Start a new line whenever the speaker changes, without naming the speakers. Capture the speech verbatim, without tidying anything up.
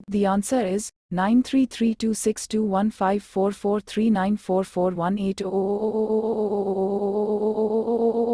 The answer is nine three three two six two one five four four three nine four four one eight zero.